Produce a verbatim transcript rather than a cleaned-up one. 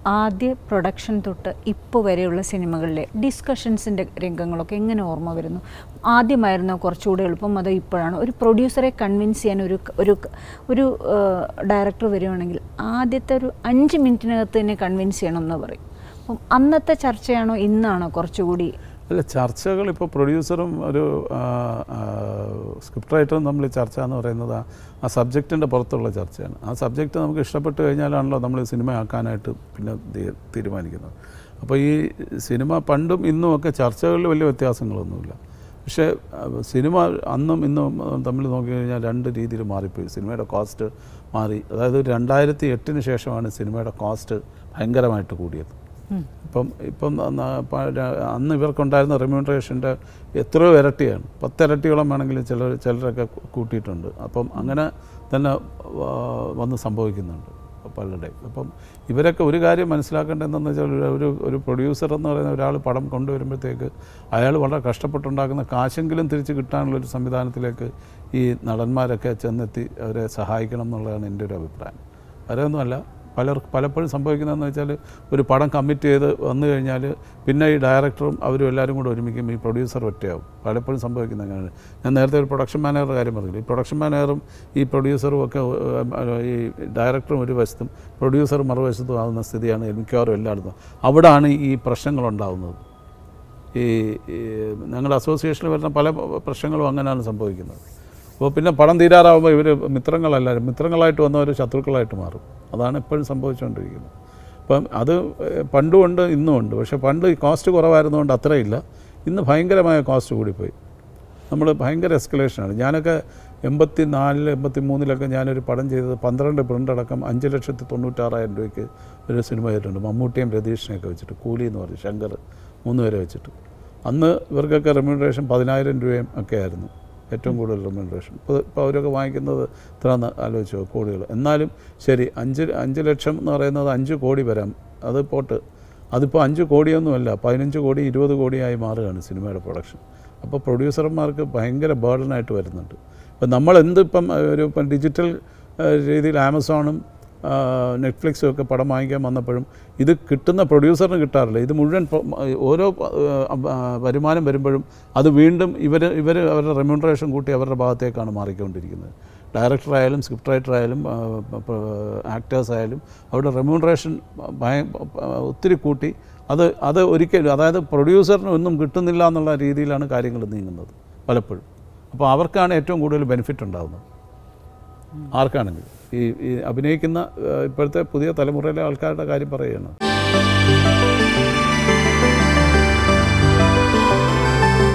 ആദ്യ പ്രൊഡക്ഷൻ തൊട്ട് ഇപ്പോൾ വരെയുള്ള സിനിമകളിലെ ഡിസ്കഷൻസിൻ്റെ രംഗങ്ങളൊക്കെ എങ്ങനെ ഓർമ്മ വരുന്നു? ആദ്യമായിരുന്നോ കുറച്ചുകൂടെ എളുപ്പം, അതോ ഇപ്പോഴാണ്? ഒരു പ്രൊഡ്യൂസറെ കൺവിൻസ് ചെയ്യാൻ ഒരു ഒരു ഒരു ഡയറക്ടർ വരുവാണെങ്കിൽ ആദ്യത്തെ ഒരു അഞ്ച് മിനിറ്റിനകത്ത് തന്നെ കൺവിൻസ് ചെയ്യണമെന്ന് പറയും. അപ്പം അന്നത്തെ ചർച്ചയാണോ ഇന്നാണോ കുറച്ചുകൂടി? അല്ല, ചർച്ചകൾ ഇപ്പോൾ പ്രൊഡ്യൂസറും ഒരു സ്ക്രിപ്റ്റ് റൈറ്ററും തമ്മിൽ ചർച്ച എന്ന് പറയുന്നത് ആ സബ്ജക്റ്റിൻ്റെ പുറത്തുള്ള ചർച്ചയാണ്. ആ സബ്ജക്റ്റ് നമുക്ക് ഇഷ്ടപ്പെട്ട് കഴിഞ്ഞാലാണല്ലോ നമ്മൾ സിനിമ ആക്കാനായിട്ട് പിന്നെ തീരുമാനിക്കുന്നത്. അപ്പോൾ ഈ സിനിമ പണ്ടും ഇന്നും ഒക്കെ ചർച്ചകളിൽ വലിയ വ്യത്യാസങ്ങളൊന്നുമില്ല. പക്ഷേ സിനിമ അന്നും ഇന്നും തമ്മിൽ നോക്കിക്കഴിഞ്ഞാൽ രണ്ട് രീതിയിൽ മാറിപ്പോയി. സിനിമയുടെ കോസ്റ്റ് മാറി. അതായത് രണ്ടായിരത്തി എട്ടിന് ശേഷമാണ് സിനിമയുടെ കോസ്റ്റ് ഭയങ്കരമായിട്ട് കൂടിയത്. ഇപ്പം ഇപ്പം അന്ന് ഇവർക്കുണ്ടായിരുന്ന റെമ്യൂണറേഷൻ്റെ എത്രയോ ഇരട്ടിയാണ്, പത്തിരട്ടിയോളം വേണമെങ്കിൽ ചിലർ ചിലരൊക്കെ കൂട്ടിയിട്ടുണ്ട്. അപ്പം അങ്ങനെ തന്നെ വന്ന് സംഭവിക്കുന്നുണ്ട് പലരുടെയും. അപ്പം ഇവരൊക്കെ ഒരു കാര്യം മനസ്സിലാക്കേണ്ടതെന്ന് വെച്ചാൽ ഒരു ഒരു പ്രൊഡ്യൂസർ എന്ന് പറയുന്ന ഒരാൾ പടം കൊണ്ടുവരുമ്പോഴത്തേക്ക് അയാൾ വളരെ കഷ്ടപ്പെട്ടുണ്ടാക്കുന്ന കാശെങ്കിലും തിരിച്ച് കിട്ടാനുള്ളൊരു സംവിധാനത്തിലേക്ക് ഈ നടന്മാരൊക്കെ ചെന്നെത്തി അവരെ സഹായിക്കണം എന്നുള്ളതാണ് എൻ്റെ ഒരു അഭിപ്രായം. വേറെയൊന്നുമല്ല, പലർ പലപ്പോഴും സംഭവിക്കുന്നതെന്ന് വെച്ചാൽ ഒരു പടം കമ്മിറ്റ് ചെയ്ത് വന്നു കഴിഞ്ഞാൽ പിന്നെ ഈ ഡയറക്ടറും അവരും എല്ലാവരും കൂടെ ഒരുമിക്കും, ഈ പ്രൊഡ്യൂസർ ഒറ്റയാവും. പലപ്പോഴും സംഭവിക്കുന്ന അങ്ങനെയാണ്. ഞാൻ നേരത്തെ ഒരു പ്രൊഡക്ഷൻ മാനേജറുടെ കാര്യം പറഞ്ഞില്ല. ഈ പ്രൊഡക്ഷൻ മാനേജറും ഈ പ്രൊഡ്യൂസറും ഒക്കെ ഈ ഡയറക്ടറും ഒരു വശത്തും പ്രൊഡ്യൂസർ മറുവശത്തും ആകുന്ന സ്ഥിതിയാണ് മിക്കവാറും എല്ലായിടത്തും. അവിടാണ് ഈ പ്രശ്നങ്ങളുണ്ടാകുന്നത്. ഈ ഞങ്ങളുടെ അസോസിയേഷനിൽ വരുന്ന പല പ്രശ്നങ്ങളും അങ്ങനെയാണ് സംഭവിക്കുന്നത്. അപ്പോൾ പിന്നെ പടം തീരാറാകുമ്പോൾ ഇവർ മിത്രങ്ങളല്ല, മിത്രങ്ങളായിട്ട് വന്നവർ ശത്രുക്കളായിട്ട് മാറും. അതാണ് എപ്പോഴും സംഭവിച്ചുകൊണ്ടിരിക്കുന്നത്. അപ്പം അത് പണ്ടുമുണ്ട് ഇന്നുമുണ്ട്. പക്ഷേ പണ്ട് ഈ കോസ്റ്റ് കുറവായിരുന്നുകൊണ്ട് അത്രയില്ല. ഇന്ന് ഭയങ്കരമായ കോസ്റ്റ് കൂടിപ്പോയി. നമ്മൾ ഭയങ്കര എസ്കലേഷനാണ്. ഞാനൊക്കെ എൺപത്തി നാലിൽ എൺപത്തി മൂന്നിലൊക്കെ ഞാനൊരു പടം ചെയ്തത് പന്ത്രണ്ട് പ്രിൻ്റ് അടക്കം അഞ്ച് ലക്ഷത്തി തൊണ്ണൂറ്റാറായിരം രൂപയ്ക്ക് ഒരു സിനിമ ചെയ്തിട്ടുണ്ട്. മമ്മൂട്ടിയും രതീഷിനെയൊക്കെ വെച്ചിട്ട്, കൂലി എന്ന് പറയും, ശങ്കർ മൂന്ന് പേരെ വെച്ചിട്ട്. അന്ന് ഇവർക്കൊക്കെ റെമ്യൂണറേഷൻ പതിനായിരം രൂപയും ഒക്കെ ആയിരുന്നു ഏറ്റവും കൂടുതൽ റെമ്യൂണറേഷൻ. ഇപ്പോൾ ഇപ്പോൾ അവരൊക്കെ വാങ്ങിക്കുന്നത് ഇത്രയെന്ന് ആലോചിച്ചോ, കോടികൾ. എന്നാലും ശരി, അഞ്ച് അഞ്ച് ലക്ഷം എന്ന് പറയുന്നത് അഞ്ച് കോടി വരാം, അത് പോട്ട്. അതിപ്പോൾ അഞ്ച് കോടിയൊന്നുമല്ല, പതിനഞ്ച് കോടി ഇരുപത് കോടിയായി മാറുകയാണ് സിനിമയുടെ പ്രൊഡക്ഷൻ. അപ്പോൾ പ്രൊഡ്യൂസർമാർക്ക് ഭയങ്കര ബേർഡനായിട്ട് വരുന്നുണ്ട്. ഇപ്പം നമ്മൾ എന്തിപ്പം ഒരു ഇപ്പം ഡിജിറ്റൽ രീതിയിൽ ആമസോണും നെറ്റ്ഫ്ലിക്സും ഒക്കെ പടം വാങ്ങിക്കാൻ വന്നപ്പോഴും ഇത് കിട്ടുന്ന പ്രൊഡ്യൂസറിന് കിട്ടാറില്ല. ഇത് മുഴുവൻ ഓരോ വരുമാനം വരുമ്പോഴും അത് വീണ്ടും ഇവർ ഇവർ അവരുടെ റെമ്യൂണറേഷൻ കൂട്ടി അവരുടെ ഭാഗത്തേക്കാണ് മാറിക്കൊണ്ടിരിക്കുന്നത്. ഡയറക്ടറായാലും സ്ക്രിപ്റ്റ് റൈറ്ററായാലും ആക്ടേഴ്സ് ആയാലും അവരുടെ റെമ്യൂണറേഷൻ ഒത്തിരി കൂട്ടി അത് അത് ഒരിക്കലും, അതായത് പ്രൊഡ്യൂസറിന് ഒന്നും കിട്ടുന്നില്ല എന്നുള്ള രീതിയിലാണ് കാര്യങ്ങൾ നീങ്ങുന്നത് പലപ്പോഴും. അപ്പോൾ അവർക്കാണ് ഏറ്റവും കൂടുതൽ ബെനിഫിറ്റ് ഉണ്ടാകുന്നത്. ആർക്കാണെങ്കിലും ഈ ഈ അഭിനയിക്കുന്ന ഇപ്പോഴത്തെ പുതിയ തലമുറയിലെ ആൾക്കാരുടെ കാര്യം പറയുകയാണ്.